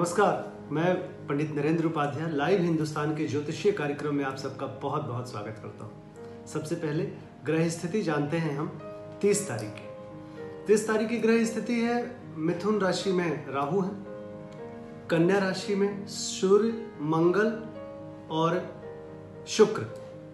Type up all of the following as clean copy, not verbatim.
नमस्कार, मैं पंडित नरेंद्र उपाध्याय लाइव हिंदुस्तान के ज्योतिषीय कार्यक्रम में आप सबका बहुत बहुत स्वागत करता हूँ। सबसे पहले ग्रह स्थिति जानते हैं हम 30 तारीख की। 30 तारीख की ग्रह स्थिति है, मिथुन राशि में राहु है, कन्या राशि में सूर्य, मंगल और शुक्र,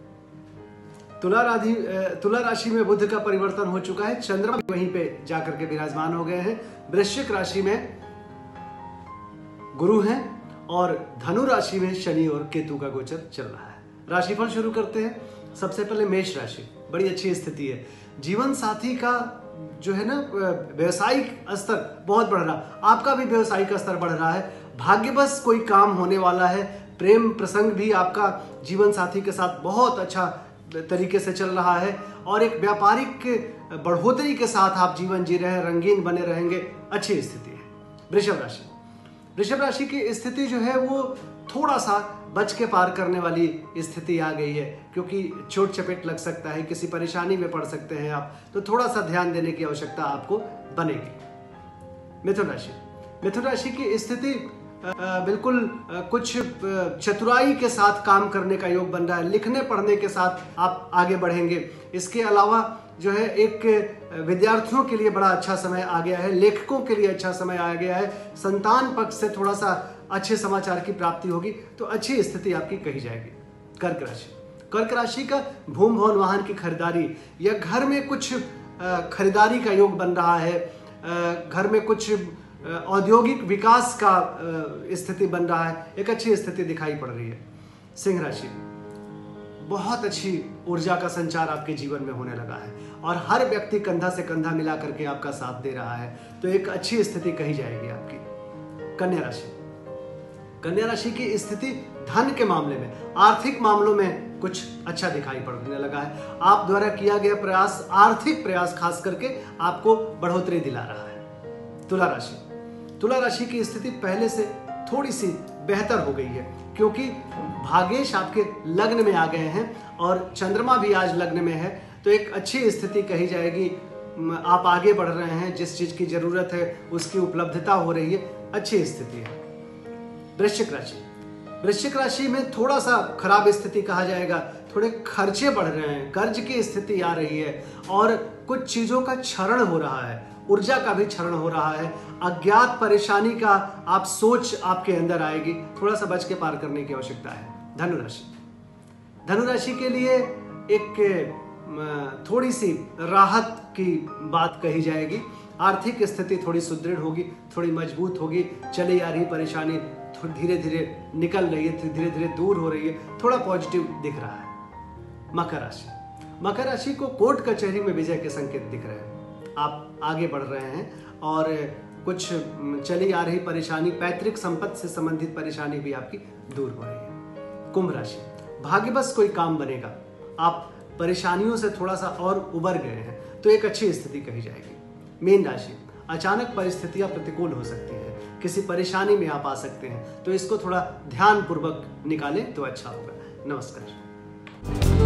तुला राशि में बुध का परिवर्तन हो चुका है, चंद्रमा वहीं पे जाकर के विराजमान हो गए हैं, वृश्चिक राशि में गुरु हैं और धनु राशि में शनि और केतु का गोचर चल रहा है। राशिफल शुरू करते हैं। सबसे पहले मेष राशि, बड़ी अच्छी स्थिति है। जीवन साथी का जो है ना व्यवसायिक स्तर बहुत बढ़ रहा, आपका भी व्यवसायिक स्तर बढ़ रहा है। भाग्यवश कोई काम होने वाला है। प्रेम प्रसंग भी आपका जीवन साथी के साथ बहुत अच्छा तरीके से चल रहा है और एक व्यापारिक बढ़ोतरी के साथ आप जीवन जी रहे हैं, रंगीन बने रहेंगे, अच्छी स्थिति है। वृषभ राशि की स्थिति जो है वो थोड़ा सा बच के पार करने वाली स्थिति आ गई है, क्योंकि चोट चपेट लग सकता है, किसी परेशानी में पड़ सकते हैं आप, तो थोड़ा सा ध्यान देने की आवश्यकता आपको बनेगी। मिथुन राशि की स्थिति बिल्कुल कुछ चतुराई के साथ काम करने का योग बन रहा है। लिखने पढ़ने के साथ आप आगे बढ़ेंगे। इसके अलावा जो है एक विद्यार्थियों के लिए बड़ा अच्छा समय आ गया है, लेखकों के लिए अच्छा समय आ गया है। संतान पक्ष से थोड़ा सा अच्छे समाचार की प्राप्ति होगी, तो अच्छी स्थिति आपकी कही जाएगी। कर्क राशि का भूमि भवन वाहन की खरीदारी या घर में कुछ खरीदारी का योग बन रहा है, घर में कुछ औद्योगिक विकास का स्थिति बन रहा है, एक अच्छी स्थिति दिखाई पड़ रही है। सिंह राशि, बहुत अच्छी ऊर्जा का संचार आपके जीवन में होने लगा है और हर व्यक्ति कंधा से कंधा मिला करके आपका साथ दे रहा है, तो एक अच्छी स्थिति कही जाएगी आपकी। कन्या राशि की स्थिति धन के मामले में, आर्थिक मामलों में कुछ अच्छा दिखाई पड़ने लगा है। आप द्वारा किया गया प्रयास, आर्थिक प्रयास खास करके आपको बढ़ोतरी दिला रहा है। तुला राशि की स्थिति पहले से थोड़ी सी बेहतर हो गई है, क्योंकि भाग्येश आपके लग्न में आ गए हैं और चंद्रमा भी आज लग्न में है, तो एक अच्छी स्थिति कही जाएगी। आप आगे बढ़ रहे हैं, जिस चीज की जरूरत है उसकी उपलब्धता हो रही है, अच्छी स्थिति है। वृश्चिक राशि में थोड़ा सा खराब स्थिति कहा जाएगा, थोड़े खर्चे बढ़ रहे हैं, कर्ज की स्थिति आ रही है और कुछ चीजों का क्षरण हो रहा है, ऊर्जा का भी क्षरण हो रहा है। अज्ञात परेशानी का आप सोच आपके अंदर आएगी, थोड़ा सा बच के पार करने की आवश्यकता है। धनु राशि के लिए एक थोड़ी सी राहत की बात कही जाएगी। आर्थिक स्थिति थोड़ी सुदृढ़ होगी, थोड़ी मजबूत होगी। चली आ रही परेशानी धीरे धीरे निकल रही है, धीरे धीरे दूर हो रही है, थोड़ा पॉजिटिव दिख रहा है। मकर राशि को कोर्ट कचहरी में विजय के संकेत दिख रहे हैं। आप आगे बढ़ रहे हैं और कुछ चली आ रही परेशानी, पैतृक संपत्ति से संबंधित परेशानी भी आपकी दूर हो रही है। कुंभ राशि, भाग्यवश कोई काम बनेगा, आप परेशानियों से थोड़ा सा और उबर गए हैं, तो एक अच्छी स्थिति कही जाएगी। मीन राशि, अचानक परिस्थितियां प्रतिकूल हो सकती हैं, किसी परेशानी में आप आ सकते हैं, तो इसको थोड़ा ध्यान पूर्वक निकालें तो अच्छा होगा। नमस्कार।